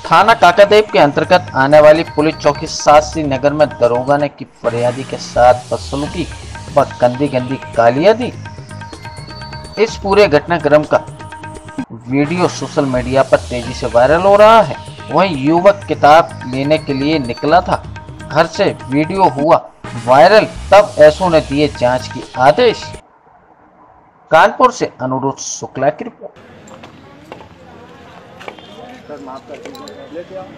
थाना काकादेव के अंतर्गत आने वाली पुलिस चौकी शास्त्री नगर में दरोगा ने की फरियादी के साथ बदसलूकी व गंदी गालियां दी। इस पूरे घटनाक्रम का वीडियो सोशल मीडिया पर तेजी से वायरल हो रहा है। वहीं युवक किताब लेने के लिए निकला था, घर से वीडियो हुआ वायरल, तब एसओ ने दिए जांच की आदेश। कानपुर से अनुरोध शुक्ला की रिपोर्ट। सर माफ कर दीजिए, लेके आओ।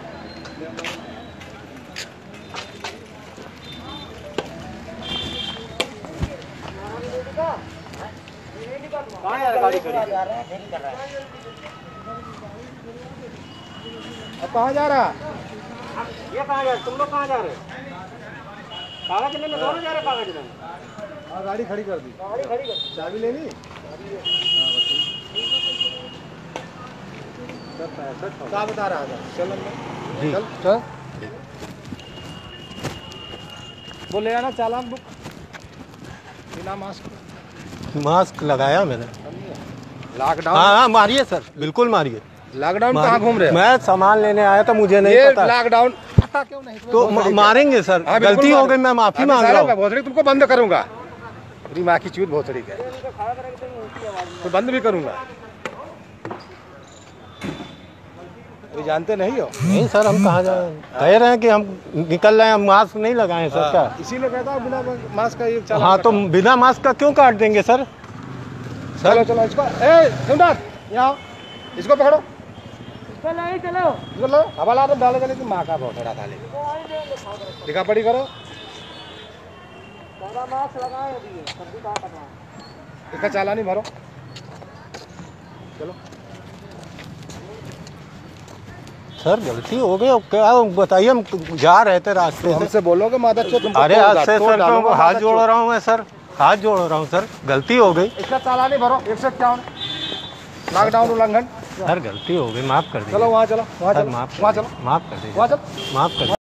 कहाँ यार गाड़ी खड़ी है? अब कहाँ जा रहा? ये कहाँ जा रहे? तुम लोग कहाँ जा रहे? कागज लेने दोनों जा रहे, कागज लेने। हाँ गाड़ी खड़ी कर दी। गाड़ी खड़ी कर। चाबी लेनी? क्या बता रहा था? चल अंदर। चल चल। वो ले आना चालान बुक। बिना मास्क लगाया मैंने। लॉकडाउन? हाँ मारिए सर, बिल्कुल मारिए। लॉकडाउन कहाँ घूम रहे हो? मैं सामान लेने आया था, मुझे नहीं पता। लॉकडाउन पता क्यों नहीं? तो मारेंगे सर, गलती हो गई, मैं माफी मांग रहा हूँ। भोसड़ी तुमको बंद करूंगा। मेरी माँ की चूत भोसड़ी का, तो बंद भी करूंगा। तो जानते नहीं हो? नहीं सर, हम कहाँ जाए, कह रहे हैं कि हम निकल रहे हैं, हम मास्क नहीं लगाए सर। क्या इसीलिए कहता हूँ बिना मास्क का ये चालान। हाँ तो बिना मास्क का क्यों काट देंगे सर? चलो चलो इसको, यहाँ इसको पकड़ो। चलो चलो हवाला में डाले की माँ का बहुत डाले। लिखा पढ़ी करो। इसका चालान ही भरो। चलो सर गलती हो गई, क्या बताइए, हम जा रहे थे रास्ते से। हमसे बोलोगे मादर चोद? अरे आज से सर तो हाथ जोड़ रहा हूँ मैं सर, हाथ जोड़ रहा हूँ सर, गलती हो गई। इसका चालान ही भरो। 151 लॉकडाउन उल्लंघन। सर गलती हो गई, माफ कर दीजिए। चलो वहाँ चलो, वहाँ चलो, माफ वहाँ चलो, माफ कर दीजिए, वहाँ चलो, माफ कर दीजिए।